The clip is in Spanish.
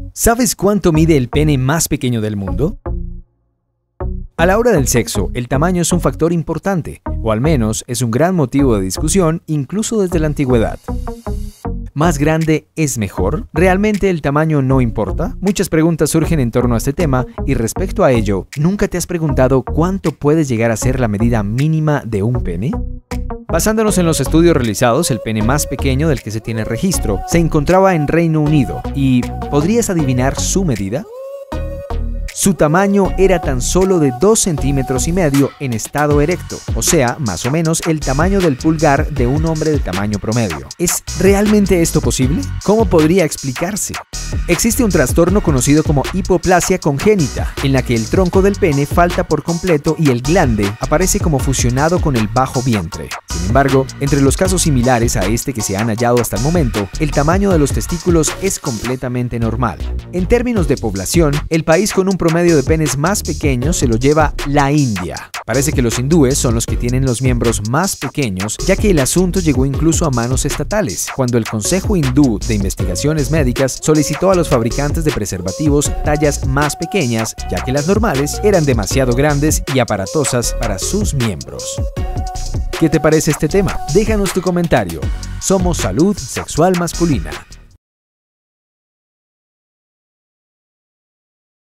¿Sabes cuánto mide el pene más pequeño del mundo? A la hora del sexo, el tamaño es un factor importante, o al menos es un gran motivo de discusión incluso desde la antigüedad. ¿Más grande es mejor? ¿Realmente el tamaño no importa? Muchas preguntas surgen en torno a este tema y respecto a ello, ¿nunca te has preguntado cuánto puede llegar a ser la medida mínima de un pene? Basándonos en los estudios realizados, el pene más pequeño del que se tiene registro se encontraba en Reino Unido y ¿podrías adivinar su medida? Su tamaño era tan solo de 2,5 centímetros en estado erecto, o sea, más o menos el tamaño del pulgar de un hombre de tamaño promedio. ¿Es realmente esto posible? ¿Cómo podría explicarse? Existe un trastorno conocido como hipoplasia congénita, en la que el tronco del pene falta por completo y el glande aparece como fusionado con el bajo vientre. Sin embargo, entre los casos similares a este que se han hallado hasta el momento, el tamaño de los testículos es completamente normal. En términos de población, el país con un promedio de penes más pequeños se lo lleva la India. Parece que los hindúes son los que tienen los miembros más pequeños, ya que el asunto llegó incluso a manos estatales, cuando el Consejo Hindú de Investigaciones Médicas solicitó a los fabricantes de preservativos tallas más pequeñas, ya que las normales eran demasiado grandes y aparatosas para sus miembros. ¿Qué te parece este tema? Déjanos tu comentario. Somos Salud Sexual Masculina.